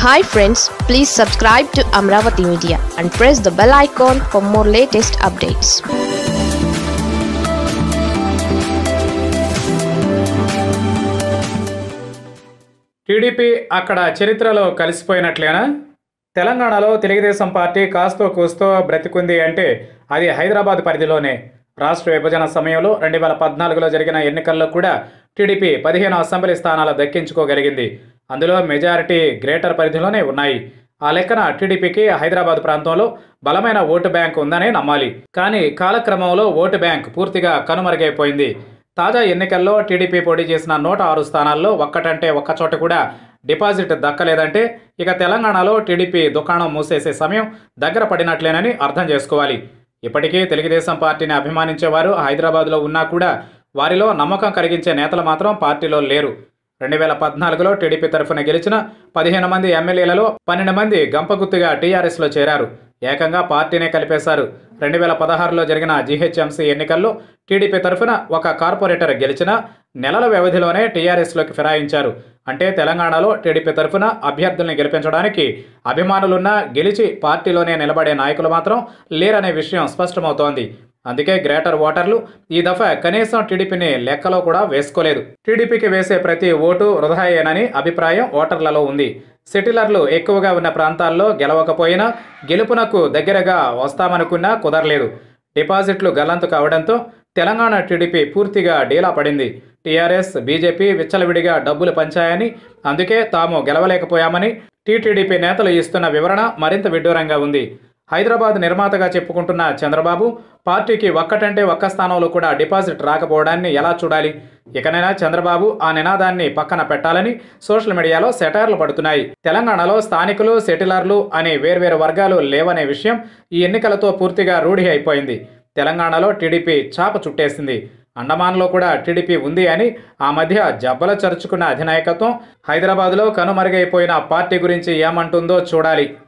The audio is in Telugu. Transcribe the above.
Hi friends, please subscribe to Amaravathi Media and press the bell icon for more latest updates. TDP అక్కడ చరిత్రలో కలిసిపోయినట్లేనా? తెలంగాణలో తెలుగుదేశం పార్టీ కాస్తో కూస్తో బ్రతికుంది అంటే అది హైదరాబాద్ పరిధిలోనే. రాష్ట్ర విభజన సమయంలో 2014లో జరిగిన ఎన్నికల్లో కూడా టీడీపీ 15 అసెంబ్లీ స్థానాలు దక్కించుకోగలిగింది. అందులో మెజారిటీ గ్రేటర్ పరిధిలోనే ఉన్నాయి. ఆ లెక్కన టీడీపీకి హైదరాబాద్ ప్రాంతంలో బలమైన ఓటు బ్యాంక్ ఉందనే నమ్మాలి. కానీ కాలక్రమంలో ఓటు బ్యాంక్ పూర్తిగా కనుమరుగైపోయింది. తాజా ఎన్నికల్లో టీడీపీ పోటీ చేసిన 106 స్థానాల్లో ఒక్కటంటే ఒక్కచోట కూడా డిపాజిట్ దక్కలేదంటే ఇక తెలంగాణలో టీడీపీ దుకాణం మూసేసే సమయం దగ్గర పడినట్లేనని అర్థం చేసుకోవాలి. ఇప్పటికీ తెలుగుదేశం పార్టీని అభిమానించేవారు హైదరాబాద్లో ఉన్నా కూడా వారిలో నమ్మకం కలిగించే నేతలు మాత్రం పార్టీలో లేరు. 2014లో టీడీపీ తరఫున గెలిచిన 15 మంది ఎమ్మెల్యేలలో 12 మంది గంపగుత్తుగా టీఆర్ఎస్లో చేరారు. ఏకంగా పార్టీనే కలిపేశారు. 2016లో జరిగిన GHMC ఎన్నికల్లో టీడీపీ తరఫున ఒక కార్పొరేటర్ గెలిచిన నెలల వ్యవధిలోనే టీఆర్ఎస్లోకి ఫిరాయించారు. అంటే తెలంగాణలో టీడీపీ తరఫున అభ్యర్థుల్ని గెలిపించడానికి అభిమానులున్నా గెలిచి పార్టీలోనే నిలబడే నాయకులు మాత్రం లేరనే విషయం స్పష్టమవుతోంది. అందుకే గ్రేటర్ ఓటర్లు ఈ దఫా కనీసం టీడీపీని లెక్కలో కూడా వేసుకోలేదు. టీడీపీకి వేసే ప్రతి ఓటు వృధాయేనని అభిప్రాయం ఓటర్లలో ఉంది. సెటిలర్లు ఎక్కువగా ఉన్న ప్రాంతాల్లో గెలవకపోయినా గెలుపునకు దగ్గరగా వస్తామనుకున్నా కుదరలేదు. డిపాజిట్లు గల్లంతు కావడంతో తెలంగాణ టీడీపీ పూర్తిగా డీలా పడింది. టీఆర్ఎస్, బీజేపీ విచ్చలవిడిగా డబ్బులు పంచాయని, అందుకే తాము గెలవలేకపోయామని టీటీడీపీ నేతలు ఇస్తున్న వివరణ మరింత విడ్డూరంగా ఉంది. హైదరాబాద్ నిర్మాతగా చెప్పుకుంటున్న చంద్రబాబు పార్టీకి ఒక్కటంటే ఒక్క స్థానంలో కూడా డిపాజిట్ రాకపోవడాన్ని ఎలా చూడాలి? ఇకనైనా చంద్రబాబు ఆ నినాదాన్ని పక్కన పెట్టాలని సోషల్ మీడియాలో సెటైర్లు పడుతున్నాయి. తెలంగాణలో స్థానికులు, సెటిలర్లు అనే వేర్వేరు వర్గాలు లేవనే విషయం ఈ ఎన్నికలతో పూర్తిగా రూఢి అయిపోయింది. తెలంగాణలో టీడీపీ చాప చుట్టేసింది. అండమాన్లో కూడా టీడీపీ ఉంది అని ఆ మధ్య జబ్బల చరుచుకున్న అధినాయకత్వం హైదరాబాద్లో కనుమరుగైపోయిన పార్టీ గురించి ఏమంటుందో చూడాలి.